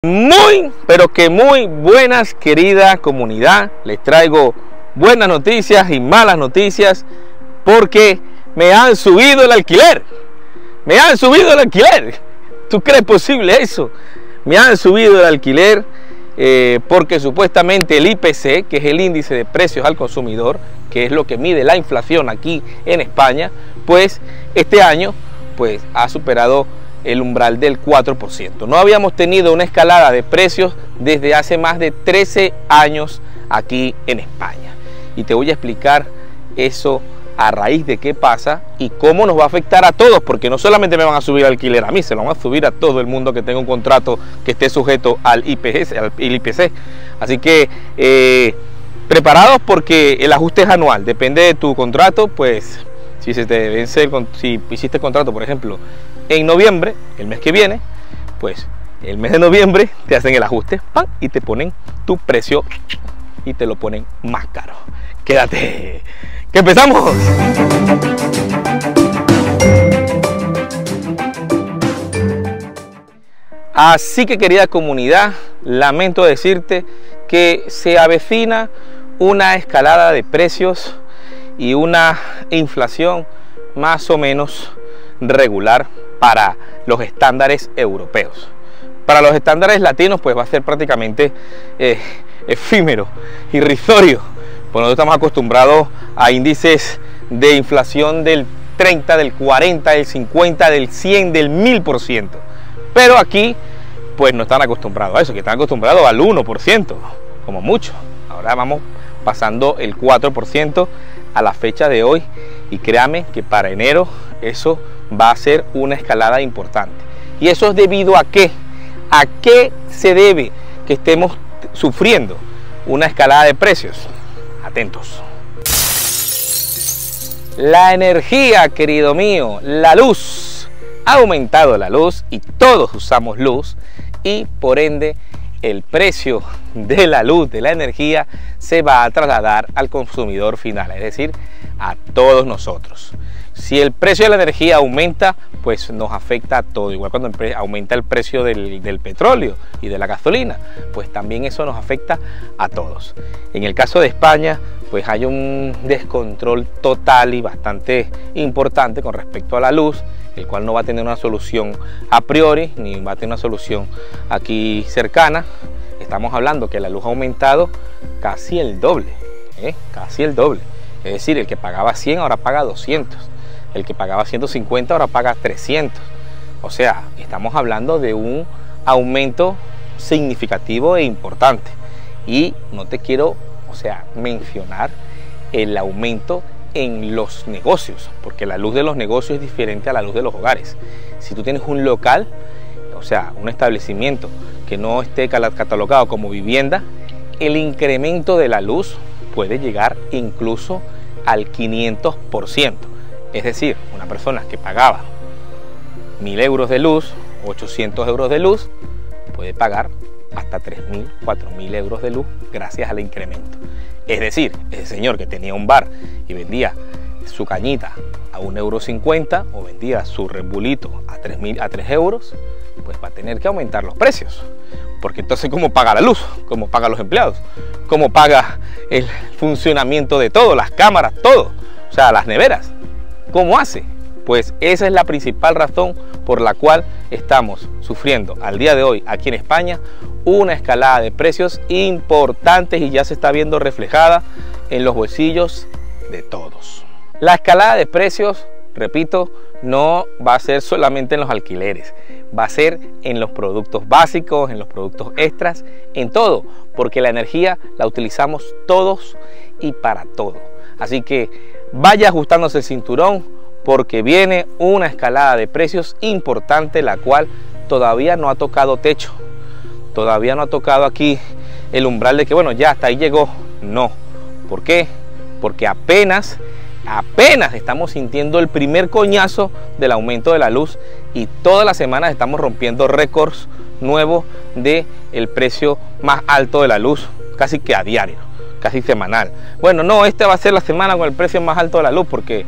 Muy, pero que muy buenas, querida comunidad. Les traigo buenas noticias y malas noticias porque me han subido el alquiler. Me han subido el alquiler. ¿Tú crees posible eso? Me han subido el alquiler porque supuestamente el IPC, que es el índice de precios al consumidor, que es lo que mide la inflación aquí en España, pues este año pues ha superado el umbral del 4%. No habíamos tenido una escalada de precios desde hace más de 13 años aquí en España. Y te voy a explicar eso a raíz de qué pasa y cómo nos va a afectar a todos, porque no solamente me van a subir el alquiler a mí, se lo van a subir a todo el mundo que tenga un contrato que esté sujeto al IPC. Así que preparados, porque el ajuste es anual, depende de tu contrato. Pues si se te vence, si hiciste el contrato, por ejemplo, en noviembre, el mes que viene, pues el mes de noviembre te hacen el ajuste, ¡pam!, y te ponen tu precio y te lo ponen más caro. Quédate, que empezamos. Así que, querida comunidad, lamento decirte que se avecina una escalada de precios y una inflación más o menos regular para los estándares europeos. Para los estándares latinos pues va a ser prácticamente efímero, irrisorio, pues nosotros estamos acostumbrados a índices de inflación del 30, del 40, del 50, del 100, del 1000%, pero aquí pues no están acostumbrados a eso, que están acostumbrados al 1% como mucho. Ahora vamos pasando el 4% a la fecha de hoy, y créame que para enero eso va a ser una escalada importante. ¿Y eso es debido a qué? ¿A qué se debe que estemos sufriendo una escalada de precios? Atentos. La energía, querido mío, la luz. Ha aumentado la luz y todos usamos luz, y por ende el precio de la luz, de la energía, se va a trasladar al consumidor final, es decir, a todos nosotros. Si el precio de la energía aumenta, pues nos afecta a todo. Igual cuando aumenta el precio del petróleo y de la gasolina, pues también eso nos afecta a todos. En el caso de España, pues hay un descontrol total y bastante importante con respecto a la luz, el cual no va a tener una solución a priori, ni va a tener una solución aquí cercana. Estamos hablando que la luz ha aumentado casi el doble, casi el doble. Es decir, el que pagaba 100 ahora paga 200. El que pagaba 150 ahora paga 300. O sea, estamos hablando de un aumento significativo e importante. Y no te quiero, mencionar el aumento en los negocios, porque la luz de los negocios es diferente a la luz de los hogares. Si tú tienes un local, un establecimiento que no esté catalogado como vivienda, el incremento de la luz puede llegar incluso al 500%. Es decir, una persona que pagaba 1000 euros de luz, 800 euros de luz, puede pagar hasta 3000, 4000 euros de luz gracias al incremento. Es decir, ese señor que tenía un bar y vendía su cañita a 1,50 € o vendía su Red Bullito a 3 euros, pues va a tener que aumentar los precios. Porque entonces, ¿cómo paga la luz? ¿Cómo paga los empleados? ¿Cómo paga el funcionamiento de todo? Las cámaras, todo. Las neveras. ¿Cómo hace? Pues esa es la principal razón por la cual estamos sufriendo al día de hoy aquí en España una escalada de precios importantes, y ya se está viendo reflejada en los bolsillos de todos. La escalada de precios, repito, no va a ser solamente en los alquileres, va a ser en los productos básicos, en los productos extras, en todo, porque la energía la utilizamos todos y para todo. Así que vaya ajustándose el cinturón, porque viene una escalada de precios importante, la cual todavía no ha tocado techo, todavía no ha tocado aquí el umbral de que bueno, ya hasta ahí llegó. No. ¿Por qué? Porque apenas estamos sintiendo el primer coñazo del aumento de la luz, y todas las semanas estamos rompiendo récords nuevos de el precio más alto de la luz, casi que a diario, casi semanal. Bueno, no, esta va a ser la semana con el precio más alto de la luz, porque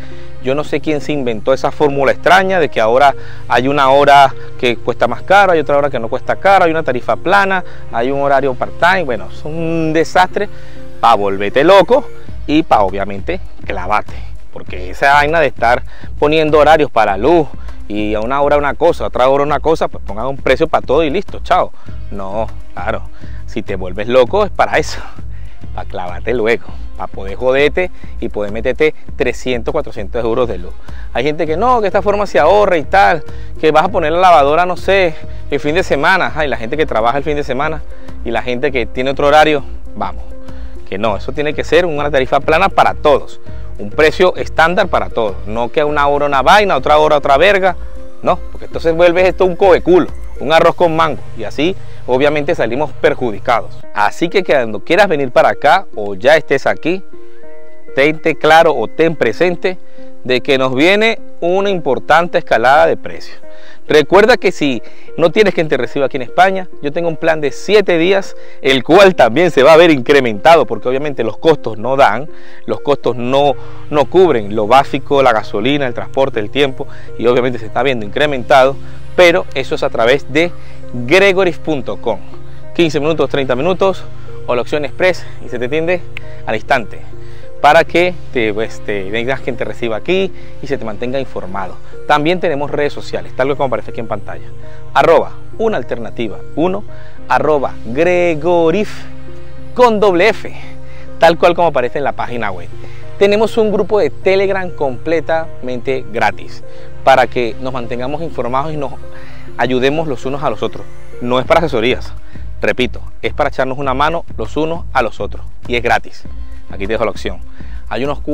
Yo no sé quién se inventó esa fórmula extraña de que ahora hay una hora que cuesta más caro, hay otra hora que no cuesta caro, hay una tarifa plana, hay un horario part-time. Bueno, es un desastre para volverte loco y para obviamente clavarte. Porque esa vaina de estar poniendo horarios para luz y a una hora una cosa, a otra hora una cosa, pues pongan un precio para todo y listo, chao. No, claro, si te vuelves loco es para eso, para clavarte luego, para poder joderte y poder meterte 300, 400 euros de luz. Hay gente que no, que esta forma se ahorra y tal, que vas a poner la lavadora, no sé, el fin de semana. Ay, la gente que trabaja el fin de semana y la gente que tiene otro horario, vamos, que no, eso tiene que ser una tarifa plana para todos. Un precio estándar para todos, no que a una hora una vaina, a otra hora otra verga, no, porque entonces vuelves esto un cobeculo, un arroz con mango, y así obviamente salimos perjudicados. Así que cuando quieras venir para acá o ya estés aquí, tente claro o ten presente de que nos viene una importante escalada de precios. Recuerda que si no tienes quien te reciba aquí en España, yo tengo un plan de 7 días, el cual también se va a ver incrementado, porque obviamente los costos no dan, los costos no cubren lo básico, la gasolina, el transporte, el tiempo, y obviamente se está viendo incrementado, pero eso es a través de Gregorif.com. 15 minutos, 30 minutos, o la opción express, y se te atiende al instante, para que te digas quien te reciba aquí y se te mantenga informado. También tenemos redes sociales, tal como aparece aquí en pantalla. @unaalternativa1, @Gregorif con doble F, tal cual como aparece en la página web. Tenemos un grupo de Telegram completamente gratis para que nos mantengamos informados y nos ayudemos los unos a los otros. No es para asesorías, repito, es para echarnos una mano los unos a los otros y es gratis. Aquí te dejo la opción. Hay unos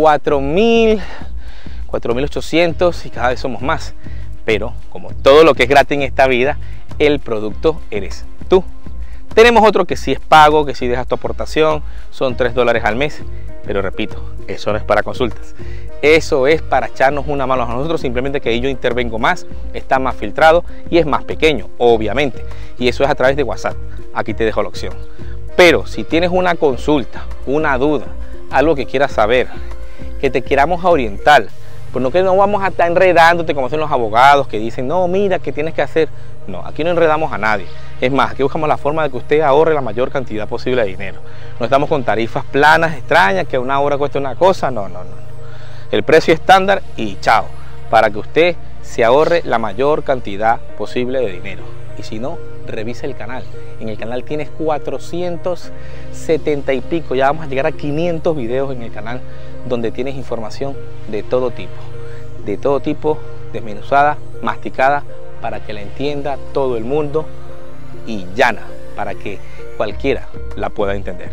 4.800 y cada vez somos más. Pero como todo lo que es gratis en esta vida, el producto eres tú. Tenemos otro que sí es pago, que sí dejas tu aportación, son $3 al mes. Pero repito, eso no es para consultas. Eso es para echarnos una mano a nosotros, simplemente que ahí yo intervengo más, está más filtrado y es más pequeño, obviamente. Y eso es a través de WhatsApp. Aquí te dejo la opción. Pero si tienes una consulta, una duda, algo que quieras saber, que te queramos orientar, pues no que no vamos a estar enredándote como hacen los abogados que dicen, no, mira, ¿qué tienes que hacer? No, aquí no enredamos a nadie. Es más, aquí buscamos la forma de que usted ahorre la mayor cantidad posible de dinero. No estamos con tarifas planas, extrañas, que una hora cuesta una cosa, no. El precio estándar y chao, para que usted se ahorre la mayor cantidad posible de dinero. Y si no, revisa el canal. En el canal tienes 470 y pico, ya vamos a llegar a 500 videos en el canal donde tienes información de todo tipo, desmenuzada, masticada, para que la entienda todo el mundo y llana, para que cualquiera la pueda entender.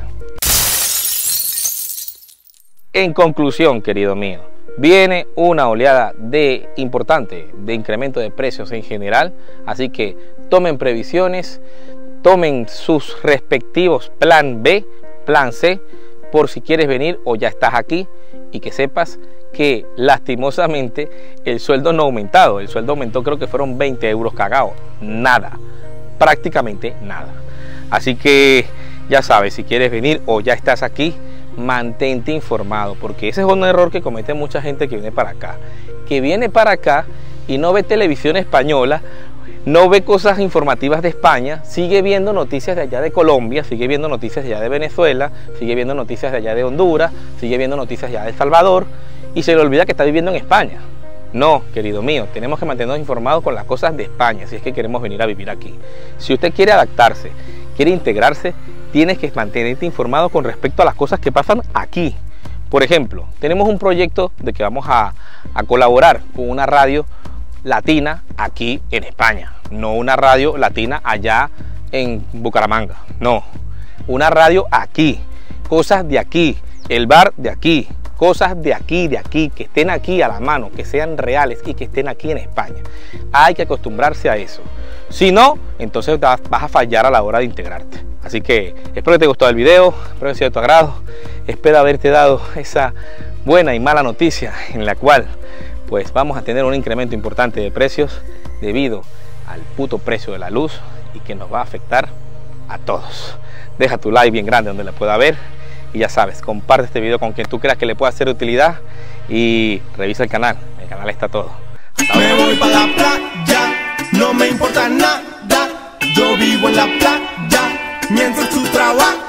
En conclusión, querido mío, viene una oleada importante de incremento de precios en general, así que tomen previsiones, tomen sus respectivos plan B, plan C, por si quieres venir o ya estás aquí, y que sepas que lastimosamente el sueldo no ha aumentado. El sueldo aumentó, creo que fueron 20 euros cagados, nada, prácticamente nada. Así que ya sabes, si quieres venir o ya estás aquí, mantente informado, porque ese es un error que comete mucha gente que viene para acá, y no ve televisión española, no ve cosas informativas de España, sigue viendo noticias de allá de Colombia, sigue viendo noticias de allá de Venezuela, sigue viendo noticias de allá de Honduras, sigue viendo noticias de allá de El Salvador, y se le olvida que está viviendo en España. No, querido mío, tenemos que mantenernos informados con las cosas de España si es que queremos venir a vivir aquí. Si usted quiere adaptarse, quiere integrarse, tienes que mantenerte informado con respecto a las cosas que pasan aquí. Por ejemplo, tenemos un proyecto de que vamos a colaborar con una radio latina aquí en España, no una radio latina allá en Bucaramanga, no, una radio aquí, cosas de aquí, el bar de aquí, cosas de aquí, que estén aquí a la mano, que sean reales y que estén aquí en España. Hay que acostumbrarse a eso, si no, entonces vas a fallar a la hora de integrarte. Así que espero que te haya gustado el video, espero que sea de tu agrado, espero haberte dado esa buena y mala noticia en la cual pues vamos a tener un incremento importante de precios debido al puto precio de la luz y que nos va a afectar a todos. Deja tu like bien grande donde la pueda ver y ya sabes, comparte este video con quien tú creas que le pueda ser de utilidad y revisa el canal está todo. Me voy para la playa, no me importa nada, yo vivo en la playa mientras tú trabajas.